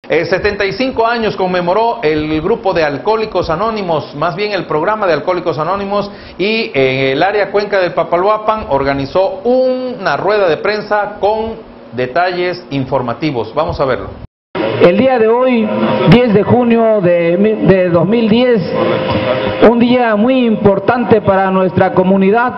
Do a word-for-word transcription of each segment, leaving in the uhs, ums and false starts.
Eh, setenta y cinco años conmemoró el grupo de Alcohólicos Anónimos, más bien el programa de Alcohólicos Anónimos, y eh, el área Cuenca del Papaloapan organizó una rueda de prensa con detalles informativos. Vamos a verlo. El día de hoy, diez de junio de, de dos mil diez, un día muy importante para nuestra comunidad,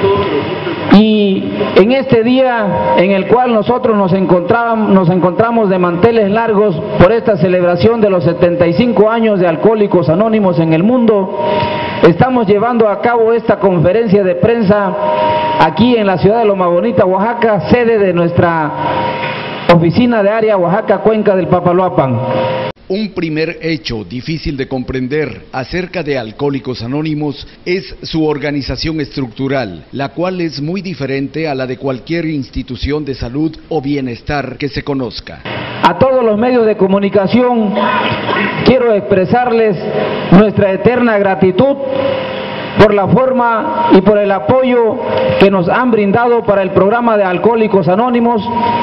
y en este día en el cual nosotros nos encontramos, nos encontramos de manteles largos por esta celebración de los setenta y cinco años de Alcohólicos Anónimos en el mundo, estamos llevando a cabo esta conferencia de prensa aquí en la ciudad de Loma Bonita, Oaxaca, sede de nuestra oficina de área Oaxaca Cuenca del Papaloapan. Un primer hecho difícil de comprender acerca de Alcohólicos Anónimos es su organización estructural, la cual es muy diferente a la de cualquier institución de salud o bienestar que se conozca. A todos los medios de comunicación quiero expresarles nuestra eterna gratitud por la forma y por el apoyo que nos han brindado para el programa de Alcohólicos Anónimos,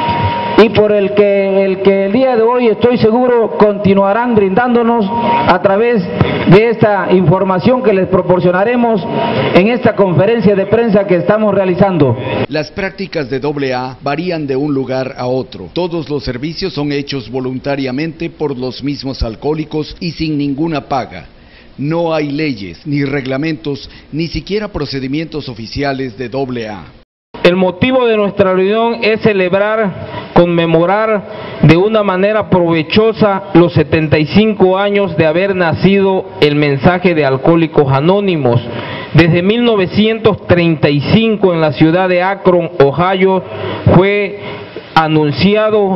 y por el que, el que el día de hoy estoy seguro continuarán brindándonos a través de esta información que les proporcionaremos en esta conferencia de prensa que estamos realizando. Las prácticas de doble A varían de un lugar a otro. Todos los servicios son hechos voluntariamente por los mismos alcohólicos y sin ninguna paga. No hay leyes, ni reglamentos, ni siquiera procedimientos oficiales de doble A. El motivo de nuestra reunión es celebrar, conmemorar de una manera provechosa los setenta y cinco años de haber nacido el mensaje de Alcohólicos Anónimos. Desde mil novecientos treinta y cinco en la ciudad de Akron, Ohio, fue anunciado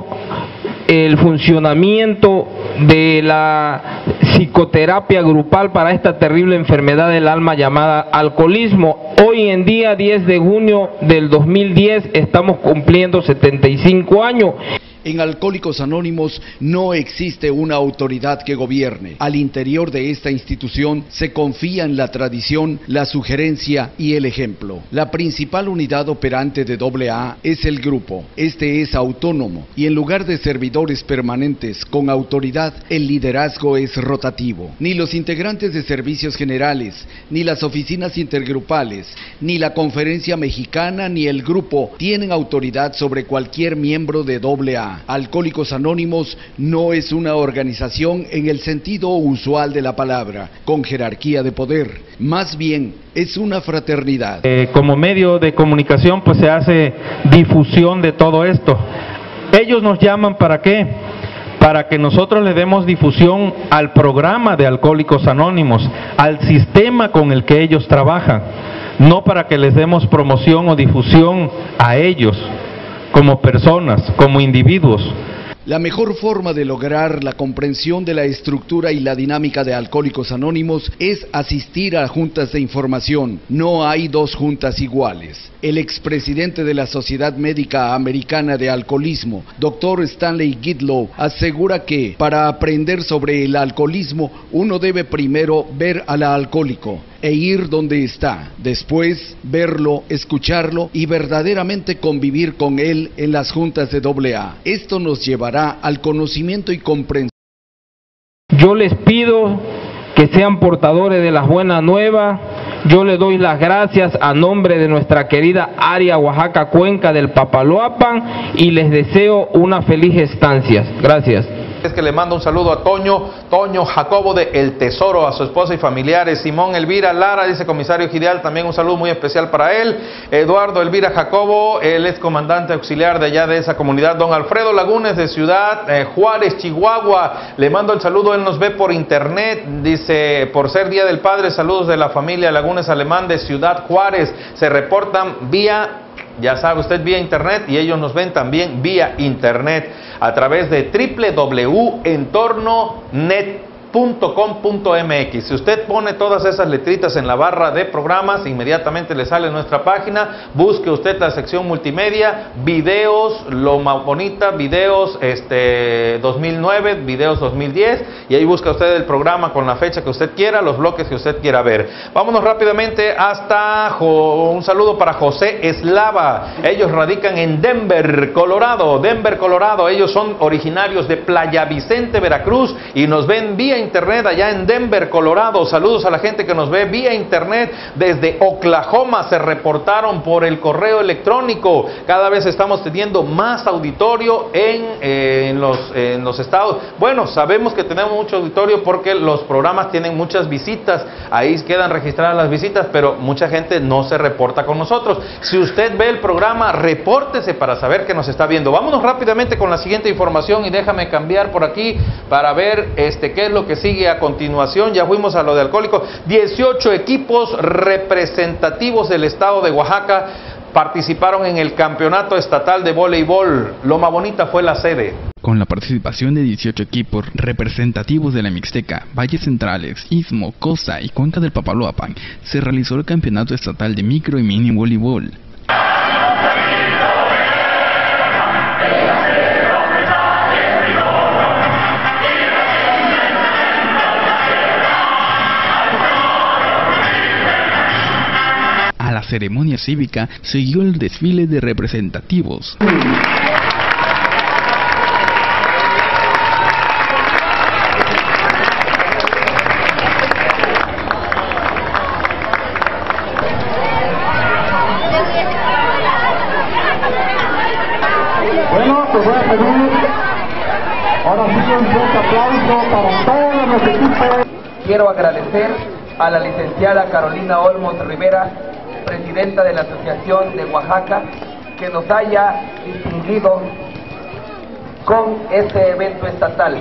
el funcionamiento de la psicoterapia grupal para esta terrible enfermedad del alma llamada alcoholismo. Hoy en día, diez de junio del dos mil diez, estamos cumpliendo setenta y cinco años. En Alcohólicos Anónimos no existe una autoridad que gobierne. Al interior de esta institución se confía en la tradición, la sugerencia y el ejemplo. La principal unidad operante de doble A es el grupo. Este es autónomo y en lugar de servidores permanentes con autoridad, el liderazgo es rotativo. Ni los integrantes de servicios generales, ni las oficinas intergrupales, ni la conferencia mexicana, ni el grupo tienen autoridad sobre cualquier miembro de doble A. Alcohólicos Anónimos no es una organización en el sentido usual de la palabra, con jerarquía de poder. Más bien, es una fraternidad. Eh, como medio de comunicación, pues se hace difusión de todo esto. Ellos nos llaman ¿para qué? Para que nosotros le demos difusión al programa de Alcohólicos Anónimos, al sistema con el que ellos trabajan, no para que les demos promoción o difusión a ellos como personas, como individuos. La mejor forma de lograr la comprensión de la estructura y la dinámica de Alcohólicos Anónimos es asistir a juntas de información. No hay dos juntas iguales. El expresidente de la Sociedad Médica Americana de Alcoholismo, doctor Stanley Gidlow, asegura que para aprender sobre el alcoholismo uno debe primero ver al alcohólico e ir donde está, después verlo, escucharlo y verdaderamente convivir con él en las juntas de doble A. Esto nos llevará al conocimiento y comprensión. Yo les pido que sean portadores de las buenas nuevas. Yo le doy las gracias a nombre de nuestra querida área Oaxaca Cuenca del Papaloapan y les deseo una feliz estancia. Gracias. Es que le mando un saludo a Toño, Toño Jacobo de El Tesoro, a su esposa y familiares. Simón Elvira Lara, dice comisario Gideal, también un saludo muy especial para él. Eduardo Elvira Jacobo, él es comandante auxiliar de allá de esa comunidad. Don Alfredo Lagunes de Ciudad eh, Juárez, Chihuahua, le mando el saludo, él nos ve por internet, dice, por ser Día del Padre, saludos de la familia Lagunes Alemán de Ciudad Juárez, se reportan vía, ya sabe usted, vía internet, y ellos nos ven también vía internet a través de doble u doble u doble u punto entorno punto net punto com punto m x. Si usted pone todas esas letritas en la barra de programas, inmediatamente le sale nuestra página. Busque usted la sección multimedia, videos, Loma Bonita, videos este dos mil nueve, videos dos mil diez, y ahí busca usted el programa con la fecha que usted quiera, los bloques que usted quiera ver. Vámonos rápidamente hasta jo, un saludo para José Eslava. Ellos radican en Denver, Colorado. Denver, Colorado. Ellos son originarios de Playa Vicente, Veracruz, y nos ven vía internet allá en Denver, Colorado. Saludos a la gente que nos ve vía internet desde Oklahoma. Se reportaron por el correo electrónico. Cada vez estamos teniendo más auditorio en, eh, en, los, eh, en los estados. Bueno, sabemos que tenemos mucho auditorio porque los programas tienen muchas visitas. Ahí quedan registradas las visitas, pero mucha gente no se reporta con nosotros. Si usted ve el programa, repórtese para saber que nos está viendo. Vámonos rápidamente con la siguiente información y déjame cambiar por aquí para ver este qué es lo que sigue a continuación. Ya fuimos a lo de alcohólicos. dieciocho equipos representativos del estado de Oaxaca participaron en el campeonato estatal de voleibol. Loma Bonita fue la sede. Con la participación de dieciocho equipos representativos de la Mixteca, Valles Centrales, Istmo, Costa y Cuenca del Papaloapan, se realizó el campeonato estatal de micro y mini voleibol. A la ceremonia cívica siguió el desfile de representativos. Bueno, pues voy a pedir ahora sí un fuerte aplauso para todos los equipos. Quiero agradecer a la licenciada Carolina Olmos Rivera, presidenta de la Asociación de Oaxaca, que nos haya distinguido con este evento estatal.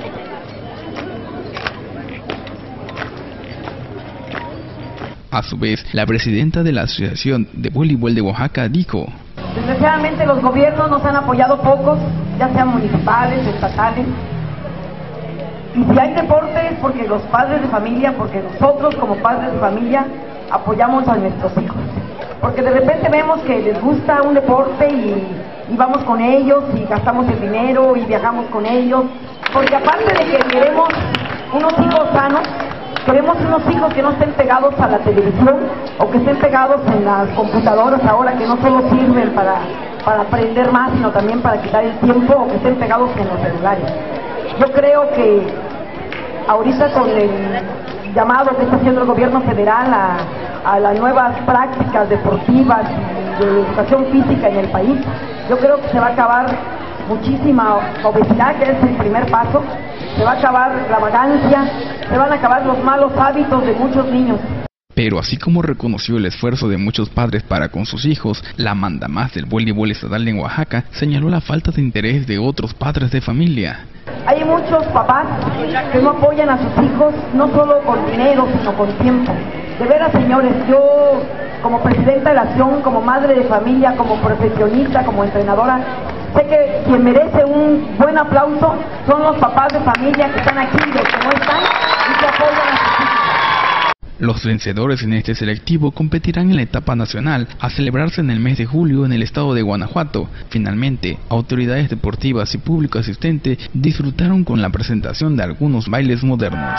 A su vez, la presidenta de la Asociación de Voleibol de Oaxaca dijo: desgraciadamente los gobiernos nos han apoyado pocos, ya sean municipales, estatales. Y si hay deporte es porque los padres de familia, porque nosotros como padres de familia apoyamos a nuestros hijos. Porque de repente vemos que les gusta un deporte y, y vamos con ellos y gastamos el dinero y viajamos con ellos. Porque aparte de que queremos unos hijos sanos, queremos unos hijos que no estén pegados a la televisión o que estén pegados en las computadoras ahora, que no solo sirven para, para aprender más, sino también para quitar el tiempo, o que estén pegados en los celulares. Yo creo que ahorita con el llamado que está haciendo el gobierno federal a, a las nuevas prácticas deportivas y de educación física en el país, yo creo que se va a acabar muchísima obesidad, que es el primer paso, se va a acabar la vagancia, se van a acabar los malos hábitos de muchos niños. Pero así como reconoció el esfuerzo de muchos padres para con sus hijos, la mandamás del voleibol estatal en Oaxaca señaló la falta de interés de otros padres de familia. Hay muchos papás que no apoyan a sus hijos, no solo con dinero, sino con tiempo. De veras, señores, yo como presidenta de la acción, como madre de familia, como profesionista, como entrenadora, sé que quien merece un buen aplauso son los papás de familia que están aquí, los que no están y que apoyan a sus hijos. Los vencedores en este selectivo competirán en la etapa nacional a celebrarse en el mes de julio en el estado de Guanajuato. Finalmente, autoridades deportivas y público asistente disfrutaron con la presentación de algunos bailes modernos.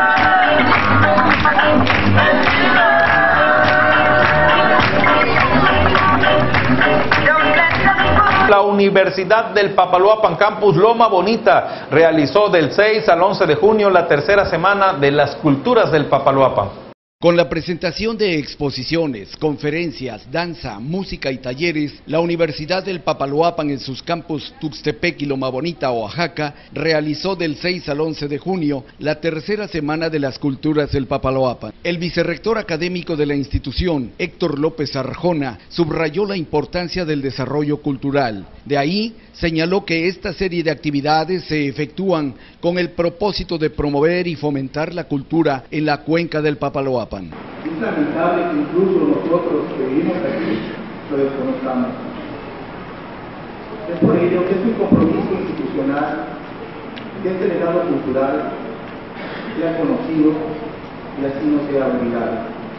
La Universidad del Papaloapan Campus Loma Bonita realizó del seis al once de junio la tercera semana de las culturas del Papaloapan. Con la presentación de exposiciones, conferencias, danza, música y talleres, la Universidad del Papaloapan en sus campus Tuxtepec y Loma Bonita, Oaxaca, realizó del seis al once de junio la tercera semana de las culturas del Papaloapan. El vicerrector académico de la institución, Héctor López Arjona, subrayó la importancia del desarrollo cultural. De ahí, señaló que esta serie de actividades se efectúan con el propósito de promover y fomentar la cultura en la cuenca del Papaloapan. Es lamentable que incluso nosotros que vivimos aquí lo desconozcamos. Es por ello que es un compromiso institucional que este legado cultural sea conocido y así no sea olvidado.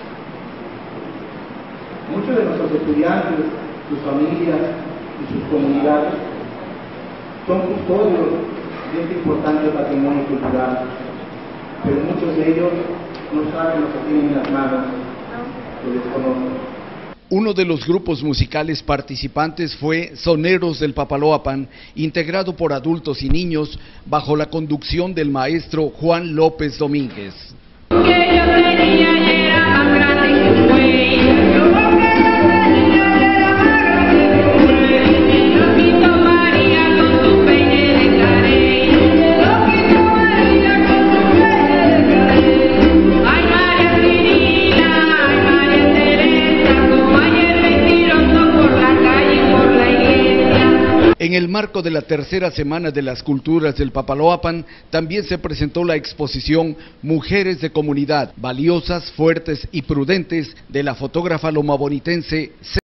Muchos de nuestros estudiantes, sus familias y sus comunidades son custodios de este importante patrimonio cultural, pero muchos de ellos no saben lo que tienen en las manos, lo desconocen. Uno de los grupos musicales participantes fue Soneros del Papaloapan, integrado por adultos y niños, bajo la conducción del maestro Juan López Domínguez. En el marco de la tercera semana de las culturas del Papaloapan, también se presentó la exposición Mujeres de Comunidad, valiosas, fuertes y prudentes, de la fotógrafa lomabonitense